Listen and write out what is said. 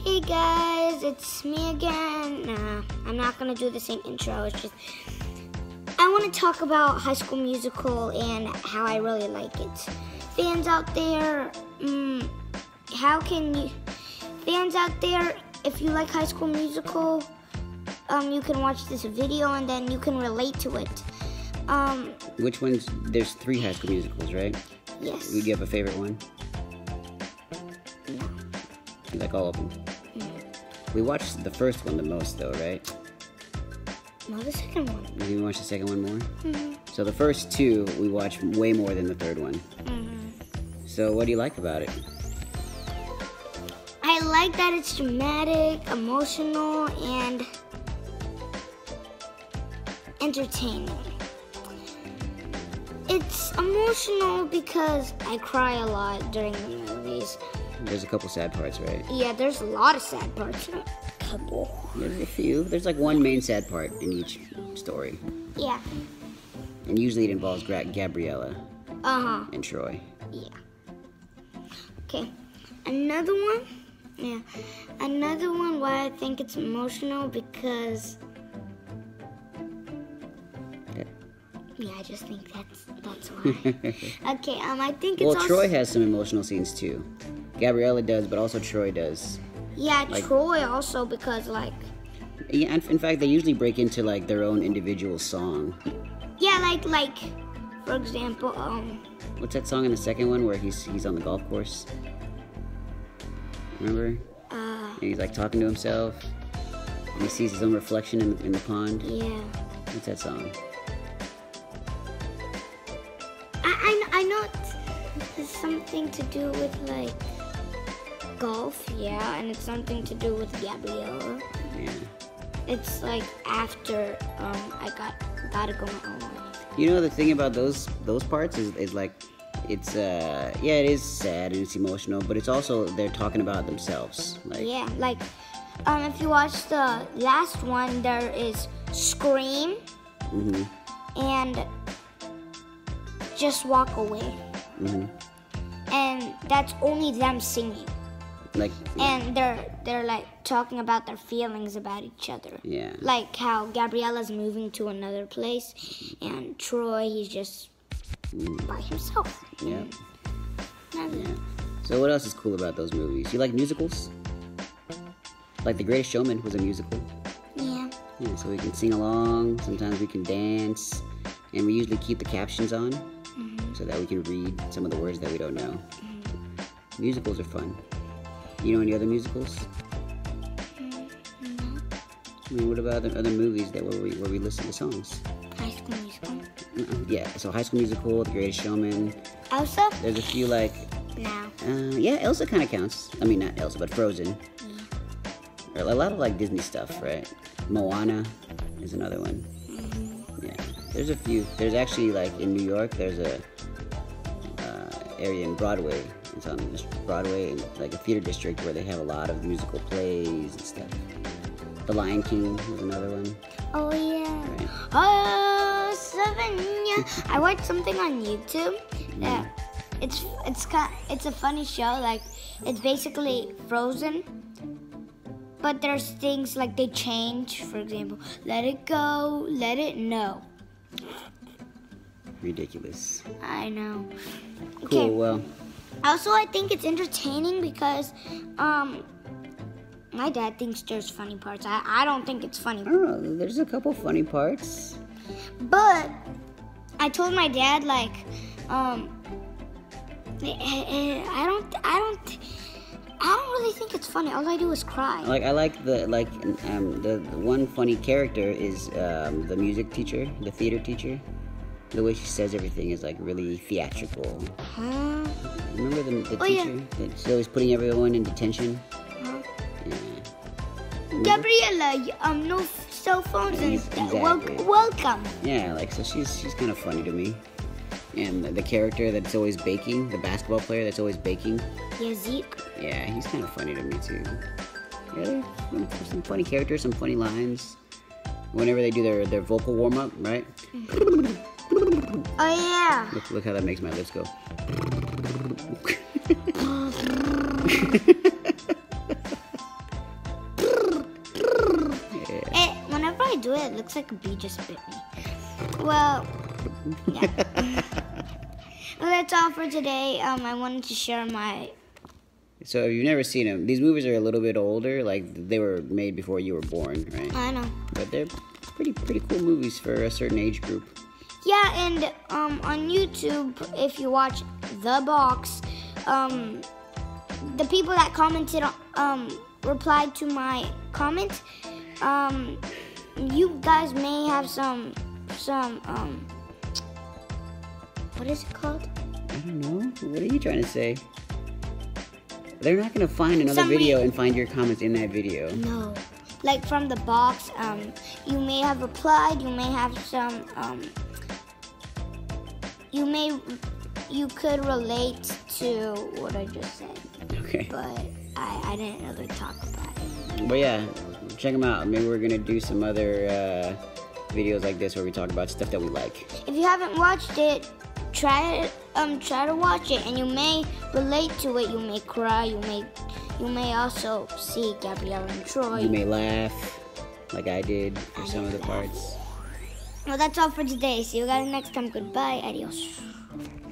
Hey guys, it's me again. Nah, I'm not gonna do the same intro. It's just I want to talk about High School Musical and how I really like it. Fans out there, fans out there, if you like High School Musical, you can watch this video and then you can relate to it. Which ones? There's 3 High School Musicals, right? Yes. Do you have a favorite one? No. You like all of them? We watched the first one the most, though, right? No, the second one. Did you watch the second one more? Mm-hmm. So the first 2 we watched way more than the third one. Mm-hmm. So what do you like about it? I like that it's dramatic, emotional, and entertaining. It's emotional because I cry a lot during the movies. There's a couple sad parts, right? Yeah, there's a lot of sad parts. Couple. There's a few. There's like one main sad part in each story. Yeah. And usually it involves Gabriella and Troy. Yeah. Okay. Another one. Yeah. Another one why I think it's emotional because yeah, I just think that's why. Okay, I think it's also... Troy has some emotional scenes too. Gabriella does, but also Troy does. Yeah, Troy also because Yeah, in fact, they usually break into like their own individual song. Yeah, like for example, What's that song in the second one where he's on the golf course? Remember? And he's like talking to himself, and he sees his own reflection in the pond. Yeah. What's that song? I know it's something to do with like golf, yeah, and it's something to do with Gabriella. Yeah. It's like after I gotta go my own way. You know the thing about those parts is like it's it is sad and it's emotional, but it's also they're talking about themselves. Like yeah, like if you watch the last one, there is Scream and Just Walk Away, and that's only them singing. Like and they're like talking about their feelings about each other. Yeah. Like how Gabriella's moving to another place, and Troy he's just by himself. Yeah. Yeah. So what else is cool about those movies? You like musicals? Like The Greatest Showman was a musical. Yeah. Yeah. So we can sing along. Sometimes we can dance, and we usually keep the captions on so that we can read some of the words that we don't know. Musicals are fun. You know any other musicals? No. I mean, what about other movies where we listen to songs? High School Musical. Yeah, so High School Musical, The Greatest Showman. Elsa? There's a few like... No. Yeah, Elsa kind of counts. I mean, not Elsa, but Frozen. Yeah. A lot of like Disney stuff, right? Moana is another one. Yeah, there's a few. There's actually like in New York, there's a area in Broadway. It's on just Broadway, and like a theater district where they have a lot of musical plays and stuff. The Lion King was another one. Oh yeah. Right. Oh, 7. Yeah. I watched something on YouTube that it's a funny show. Like it's basically Frozen, but there's things like they change. For example, let it go, let it know. Ridiculous. I know. Cool. Okay. Well. Also, I think it's entertaining because my dad thinks there's funny parts. I don't think it's funny. I don't know. There's a couple funny parts. But I told my dad like I don't really think it's funny. All I do is cry. Like I like the one funny character is the music teacher, the theater teacher. The way she says everything is like really theatrical. Huh? Remember the teacher that's always putting everyone in detention? Huh? Yeah. Gabriella, no cell phones and Exactly. welcome. Yeah, like so she's kind of funny to me. And the character that's always baking, the basketball player that's always baking. Yeah, Zeke. Yeah, he's kind of funny to me too. Yeah, some funny characters, some funny lines. Whenever they do their vocal warm up, right? Oh yeah. Look how that makes my lips go. looks like a bee just bit me. Well, yeah. Well, that's all for today. I wanted to share my... So if you've never seen them, these movies are a little bit older. Like, they were made before you were born, right? I know. But they're pretty cool movies for a certain age group. Yeah, and on YouTube, if you watch The Box, the people that commented, replied to my comment, you guys may have some, what is it called? I don't know. What are you trying to say? They're not going to find another video and find your comments in that video. No. Like from The Box, you may have replied, you may have some, you could relate to what I just said. Okay. But I didn't really talk about it. But yeah, check them out. Maybe we're going to do some other videos like this where we talk about stuff that we like. If you haven't watched it, try to watch it, and you may relate to it. You may cry. You may also see Gabrielle and Troy. You may laugh, like I did for some of the parts. Well, that's all for today. See you guys next time. Goodbye. Adios.